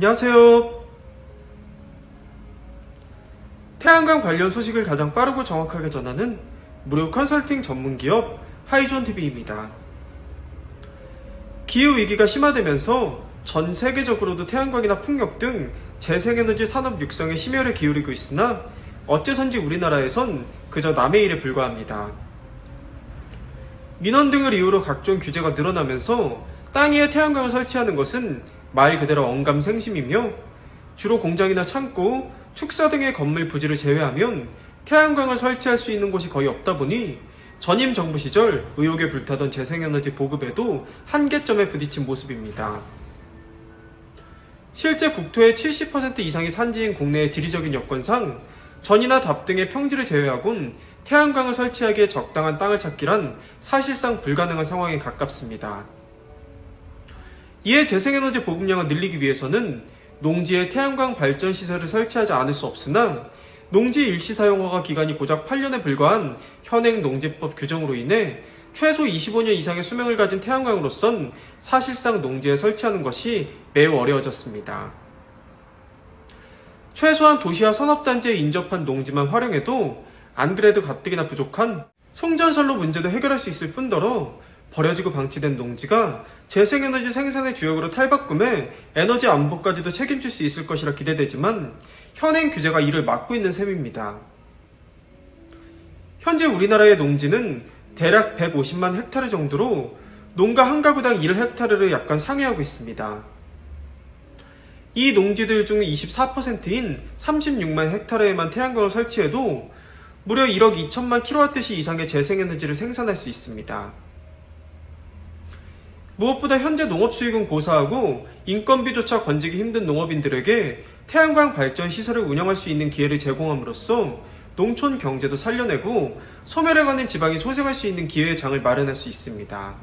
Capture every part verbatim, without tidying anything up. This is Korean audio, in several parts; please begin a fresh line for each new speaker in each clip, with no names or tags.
안녕하세요. 태양광 관련 소식을 가장 빠르고 정확하게 전하는 무료 컨설팅 전문기업 하이존티비입니다. 기후위기가 심화되면서 전 세계적으로도 태양광이나 풍력 등 재생에너지 산업 육성에 심혈을 기울이고 있으나 어째선지 우리나라에선 그저 남의 일에 불과합니다. 민원 등을 이유로 각종 규제가 늘어나면서 땅 위에 태양광을 설치하는 것은 말 그대로 언감생심이며 주로 공장이나 창고, 축사 등의 건물 부지를 제외하면 태양광을 설치할 수 있는 곳이 거의 없다 보니 전임 정부 시절 의혹에 불타던 재생에너지 보급에도 한계점에 부딪힌 모습입니다. 실제 국토의 칠십 퍼센트 이상이 산지인 국내의 지리적인 여건상 전이나 답 등의 평지를 제외하곤 태양광을 설치하기에 적당한 땅을 찾기란 사실상 불가능한 상황에 가깝습니다. 이에 재생에너지 보급량을 늘리기 위해서는 농지에 태양광 발전 시설을 설치하지 않을 수 없으나 농지 일시 사용허가 기간이 고작 팔 년에 불과한 현행 농지법 규정으로 인해 최소 이십오 년 이상의 수명을 가진 태양광으로선 사실상 농지에 설치하는 것이 매우 어려워졌습니다. 최소한 도시와 산업단지에 인접한 농지만 활용해도 안 그래도 가뜩이나 부족한 송전선로 문제도 해결할 수 있을 뿐더러 버려지고 방치된 농지가 재생에너지 생산의 주역으로 탈바꿈해 에너지 안보까지도 책임질 수 있을 것이라 기대되지만 현행 규제가 이를 막고 있는 셈입니다. 현재 우리나라의 농지는 대략 백오십만 헥타르 정도로 농가 한 가구당 일 헥타르를 약간 상회하고 있습니다. 이 농지들 중 이십사 퍼센트인 삼십육만 헥타르에만 태양광을 설치해도 무려 일억 이천만 킬로와트시 이상의 재생에너지를 생산할 수 있습니다. 무엇보다 현재 농업 수익은 고사하고 인건비조차 건지기 힘든 농업인들에게 태양광 발전 시설을 운영할 수 있는 기회를 제공함으로써 농촌 경제도 살려내고 소멸해가는 지방이 소생할 수 있는 기회의 장을 마련할 수 있습니다.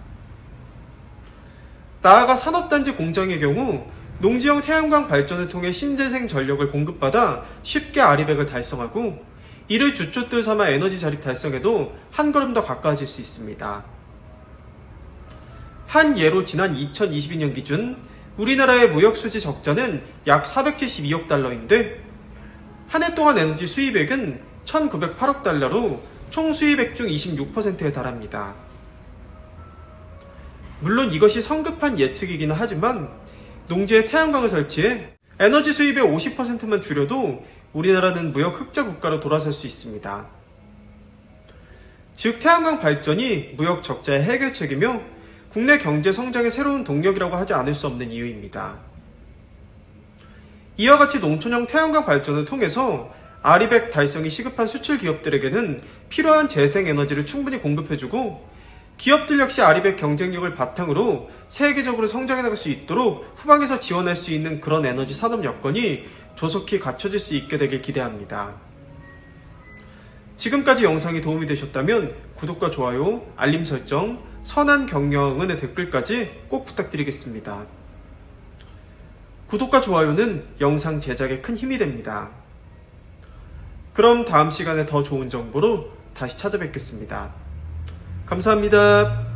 나아가 산업단지 공장의 경우 농지형 태양광 발전을 통해 신재생 전력을 공급받아 쉽게 아리백을 달성하고 이를 주춧돌 삼아 에너지 자립 달성에도 한 걸음 더 가까워질 수 있습니다. 한 예로 지난 이천이십이 년 기준 우리나라의 무역수지 적자는 약 사백칠십이억 달러인데 한 해 동안 에너지 수입액은 천구백팔억 달러로 총 수입액 중 이십육 퍼센트에 달합니다. 물론 이것이 성급한 예측이기는 하지만 농지에 태양광을 설치해 에너지 수입의 오십 퍼센트만 줄여도 우리나라는 무역 흑자 국가로 돌아설 수 있습니다. 즉 태양광 발전이 무역 적자의 해결책이며 국내 경제 성장의 새로운 동력이라고 하지 않을 수 없는 이유입니다. 이와 같이 농촌형 태양광 발전을 통해서 아리백 달성이 시급한 수출 기업들에게는 필요한 재생에너지를 충분히 공급해주고 기업들 역시 아리백 경쟁력을 바탕으로 세계적으로 성장해 나갈 수 있도록 후방에서 지원할 수 있는 그런 에너지 산업 여건이 조속히 갖춰질 수 있게 되길 기대합니다. 지금까지 영상이 도움이 되셨다면 구독과 좋아요, 알림 설정, 선한 격려, 응원의 댓글까지 꼭 부탁드리겠습니다. 구독과 좋아요는 영상 제작에 큰 힘이 됩니다. 그럼 다음 시간에 더 좋은 정보로 다시 찾아뵙겠습니다. 감사합니다.